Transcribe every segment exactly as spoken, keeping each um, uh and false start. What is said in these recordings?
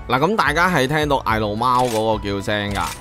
嗱，咁大家係聽到嗌路貓嗰個叫聲㗎。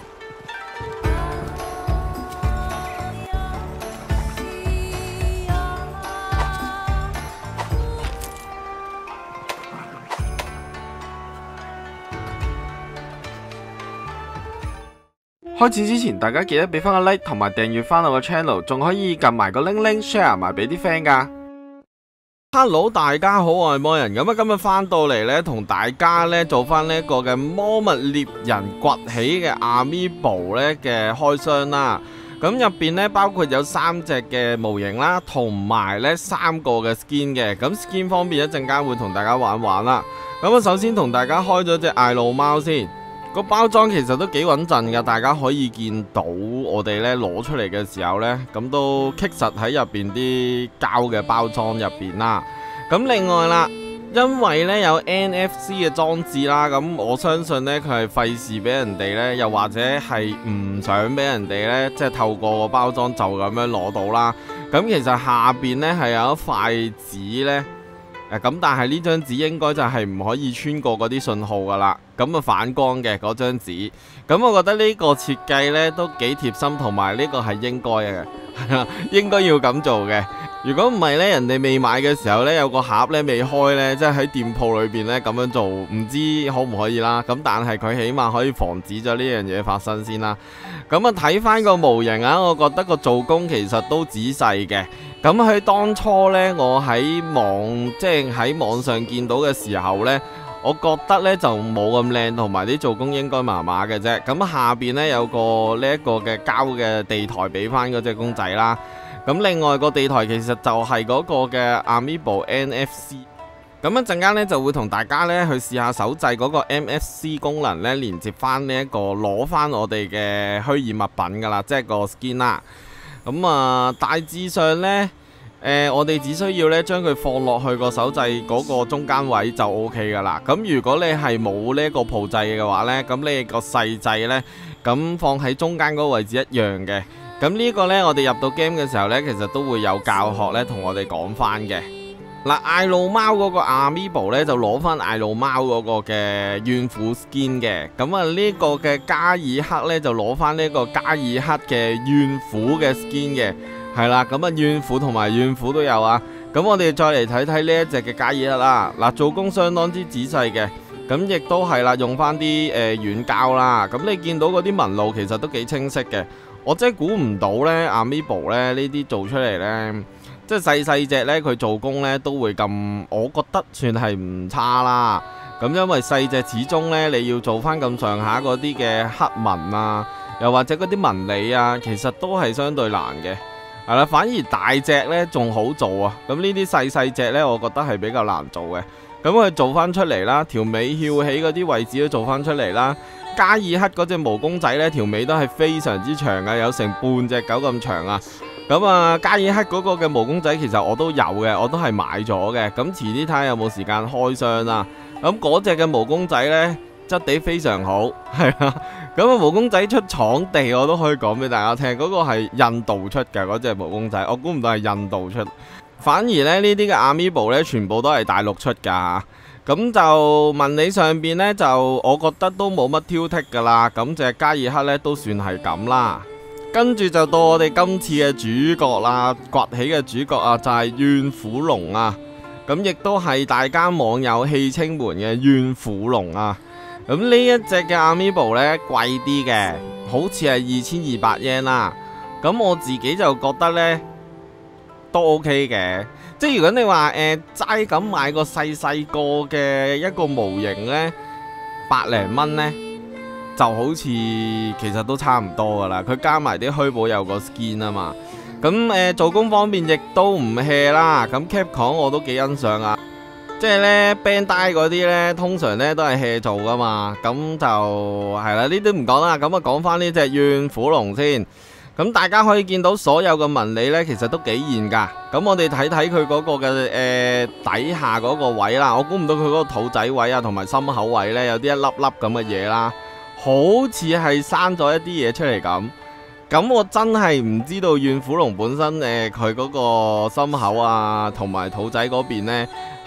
開始之前，大家記得俾翻個 like 同埋訂閱翻我個 channel， 仲可以撳埋個鈴鈴 share 埋俾啲 friend 噶。Hello， 大家好，我係魔人。咁啊，今日翻到嚟呢，同大家呢做翻呢一個嘅魔物獵人崛起嘅 Amiibo 呢嘅開箱啦。咁入邊呢，包括有三隻嘅模型啦，同埋呢三個嘅 skin 嘅。咁 skin 方面一陣間會同大家玩玩啦。咁啊，首先同大家開咗隻嗌路貓先。個包裝其實都幾穩陣噶，大家可以見到我哋呢攞出嚟嘅時候呢，咁都棘實喺入邊啲膠嘅包裝入邊啦。咁另外啦，因為呢有 N F C 嘅裝置啦，咁我相信呢，佢係費事俾人哋呢，又或者係唔想俾人哋呢，即係透過個包裝就咁樣攞到啦。咁其實下邊呢係有一塊紙呢。咁但係呢張紙應該就係唔可以穿過嗰啲信號噶啦，咁啊反光嘅嗰張紙，咁我覺得呢個設計呢都幾貼心，同埋呢個係應該嘅，係啦，應該要咁做嘅。如果唔係呢，人哋未買嘅時候呢，有個盒呢未開呢，即係喺店鋪裏邊呢咁樣做，唔知可唔可以啦。咁但係佢起碼可以防止咗呢樣嘢發生先啦。咁啊睇翻個模型啊，我覺得個做工其實都仔細嘅。咁喺當初呢，我喺網即係喺網上見到嘅時候呢，我覺得呢就冇咁靚，同埋啲做工應該麻麻嘅啫。咁下邊呢，有個呢一個嘅膠嘅地台俾翻嗰隻公仔啦。咁另外個地台其實就係嗰個嘅 Amiibo N F C。咁一陣間呢，就會同大家呢去試下手製嗰個 N F C 功能呢，連接翻呢一個攞翻我哋嘅虛擬物品噶啦，即係個 skin 啦。咁啊，大致上呢，誒、呃，我哋只需要呢將佢放落去個手掣嗰個中間位就 O K 噶啦。咁如果你係冇呢個鋪掣嘅話呢，咁你個細掣呢，咁放喺中間嗰個位置一樣嘅。咁呢個呢，我哋入到 game 嘅時候呢，其實都會有教學呢同我哋講翻嘅。嗱，嗌路貓嗰個 Amiibo 呢，就攞翻嗌路貓嗰個嘅怨婦 skin 嘅。咁啊，呢個嘅加爾克呢，就攞翻呢個加爾克嘅怨婦嘅 skin 嘅。係啦，咁啊怨婦同埋怨婦都有啊。咁我哋再嚟睇睇呢一隻嘅加爾克啦。嗱，做工相當之仔細嘅。咁亦都係啦，用翻啲誒軟膠啦。咁你見到嗰啲紋路其實都幾清晰嘅。我真係估唔到呢 Amiibo 呢呢啲做出嚟呢，即係細細隻呢，佢做工呢都會咁，我覺得算係唔差啦。咁因為細隻始終呢，你要做翻咁上下嗰啲嘅黑紋啊，又或者嗰啲紋理啊，其實都係相對難嘅。係啦，反而大隻呢仲好做啊。咁呢啲細細隻呢，我覺得係比較難做嘅。咁佢做翻出嚟啦，條尾翹起嗰啲位置都做翻出嚟啦。加爾克嗰隻毛公仔呢，條尾都係非常之長嘅，有成半隻狗咁長啊！咁啊，加爾克嗰個嘅毛公仔其實我都有嘅，我都係買咗嘅。咁遲啲睇下有冇時間開箱啦。咁嗰隻嘅毛公仔呢，質地非常好，係啊。咁啊，毛公仔出廠地我都可以講俾大家聽，嗰個係印度出嘅嗰隻毛公仔，我估唔到係印度出。反而咧呢啲嘅 Amiibo 呢，全部都係大陸出㗎。咁就紋理上邊呢，就我覺得都冇乜挑剔噶啦。咁隻加爾克呢，都算係咁啦。跟住就到我哋今次嘅主角啦，崛起嘅主角啊，就係怨婦龍啊。咁亦都係大家網友戲稱門嘅怨婦龍啊。咁呢一隻嘅 Amiibo 呢，貴啲嘅，好似係二千二百 yen 啦。咁我自己就覺得呢，都 OK 嘅。即係如果你話誒齋咁買個細細個嘅一個模型呢，百零蚊呢就好似其實都差唔多噶啦。佢加埋啲虛寶有個 skin 啊嘛。咁誒、呃、做工方面亦都唔 hea 啦。咁 Capcom 我都幾欣賞啊。即係呢 Bandai 嗰啲呢，通常呢都係 hea 做噶嘛。咁就係啦，呢啲唔講啦。咁啊講翻呢隻怨婦龍先。咁大家可以見到所有嘅紋理呢，其實都幾現㗎。咁我哋睇睇佢嗰個嘅誒、呃、底下嗰個位啦，我估唔到佢嗰個肚仔位啊，同埋心口位呢，有啲一粒粒咁嘅嘢啦，好似係生咗一啲嘢出嚟咁。咁我真係唔知道怨婦龍本身誒佢嗰個心口啊，同埋肚仔嗰邊呢，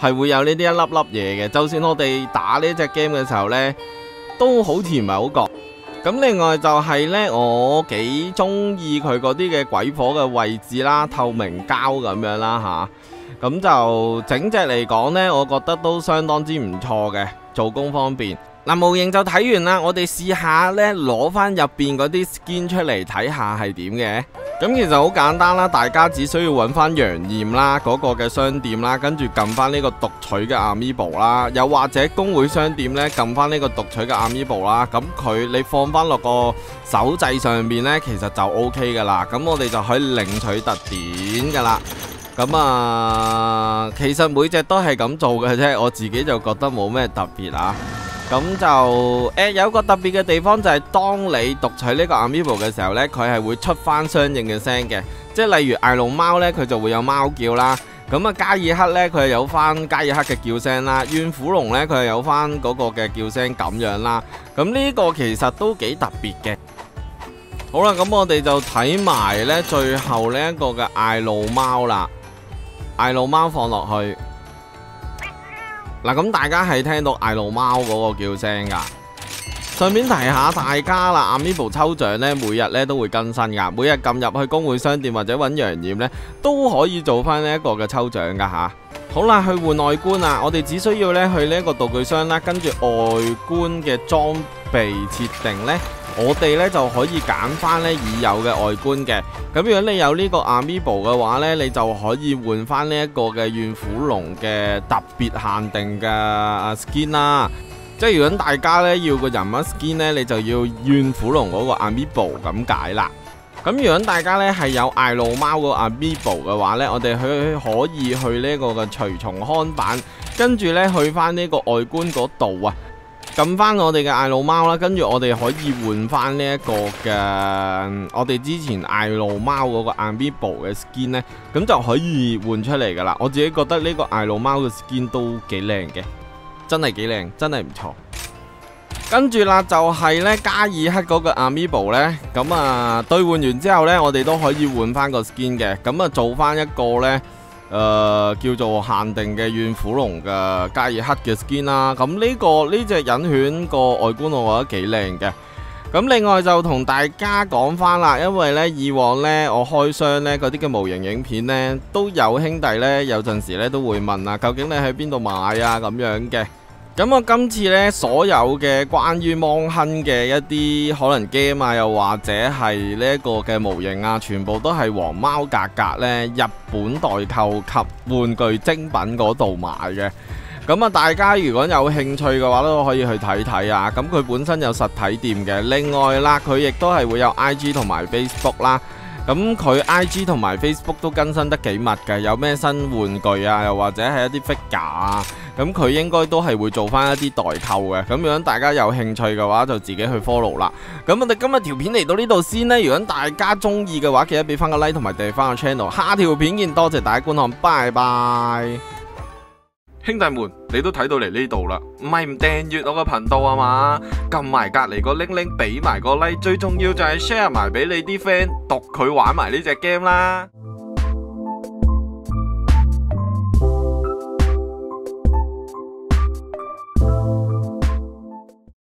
係會有呢啲一粒粒嘢嘅。就算我哋打呢隻 game 嘅時候呢，都好似唔係好覺。咁另外就係呢，我幾中意佢嗰啲嘅鬼火嘅位置啦，透明膠咁樣啦吓。咁就整隻嚟講呢，我覺得都相當之唔錯嘅，做工方面。嗱，模型就睇完啦，我哋試下呢，攞翻入邊嗰啲 skin 出嚟睇下係點嘅。咁其實好簡單啦，大家只需要揾翻楊艷啦嗰個嘅商店啦，跟住撳翻呢個讀取嘅 Amiibo 啦，又或者公會商店呢，撳翻呢個讀取嘅 Amiibo 啦，咁佢你放翻落個手掣上面呢，其實就 O K 噶啦。咁我哋就可以領取特典噶啦。咁啊，其實每隻都係咁做嘅啫，我自己就覺得冇咩特別啊。咁就誒、欸、有個特別嘅地方就係當你讀取呢個 Amiibo 嘅時候呢，佢係會出翻相應嘅聲嘅，即係例如艾龍貓呢，佢就會有貓叫啦。咁啊，加爾克呢，佢係有翻加爾克嘅叫聲啦。怨虎龍呢，佢係有翻嗰個嘅叫聲咁樣啦。咁呢個其實都幾特別嘅。好啦，咁我哋就睇埋呢最後呢一個嘅艾路貓啦，艾路貓放落去。嗱，咁大家係聽到艾路貓嗰個叫聲噶。順便提下大家啦，Amiibo抽獎呢，每日呢都會更新噶，每日撳入去公會商店或者揾楊艷呢，都可以做翻呢一個嘅抽獎噶吓。好啦，去換外觀啊，我哋只需要呢去呢一個道具箱啦，跟住外觀嘅裝備設定呢，我哋呢就可以揀翻呢已有嘅外觀嘅。咁如果你有呢個 Amiibo 嘅話呢，你就可以換翻呢一個嘅怨虎龍嘅特別限定嘅 skin 啦。即係如果大家呢要個人物 skin 呢，你就要怨虎龍嗰個 Amiibo 咁解啦。咁如果大家呢係有艾路貓個 Amiibo 嘅話呢，我哋去可以去呢個嘅隨從看板，跟住呢去翻呢個外觀嗰度啊，撳翻我哋嘅艾路貓啦，跟住我哋可以換翻呢一個嘅我哋之前艾路貓嗰個 Amiibo 嘅 skin 呢，咁就可以換出嚟噶啦。我自己覺得呢個艾路貓嘅 skin 都幾靚嘅，真係幾靚，真係唔錯。跟住啦，就係呢加爾克嗰個 Amiibo 呢，咁啊兌換完之後呢，我哋都可以換翻個 skin 嘅，咁啊做翻一個呢，誒、呃、叫做限定嘅怨虎龍嘅加爾克嘅 skin 啦。咁呢、呢個呢隻隱犬個外觀我覺得幾靚嘅。咁另外就同大家講翻啦，因為呢以往呢，我開箱呢嗰啲嘅模型影片呢，都有兄弟呢，有陣時呢都會問啊，究竟你喺邊度買啊咁樣嘅。咁我今次呢，所有嘅關於芒亨嘅一啲可能 game 啊，又或者係呢一個嘅模型啊，全部都係黃貓格格呢日本代購及玩具精品嗰度買嘅。咁啊，大家如果有興趣嘅話都可以去睇睇啊。咁佢本身有實體店嘅，另外啦，佢亦都係會有 I G 同埋 Facebook 啦。咁佢 I G 同埋 Facebook 都更新得幾密嘅，有咩新玩具啊，又或者係一啲 figure 啊，咁佢應該都係會做翻一啲代購嘅。咁如果大家有興趣嘅話，就自己去 follow 啦。咁我哋今日條片嚟到呢度先呢，如果大家中意嘅話，記得俾翻個 like 同埋訂翻個 channel。下條片見，多謝大家觀看，拜拜。兄弟們，你都睇到嚟呢度啦，唔係唔訂閱我個頻道啊嘛？撳埋隔籬個鈴鈴，俾埋個 like，最重要就係 share 埋俾你啲 friend，讀佢玩埋呢隻 game 啦。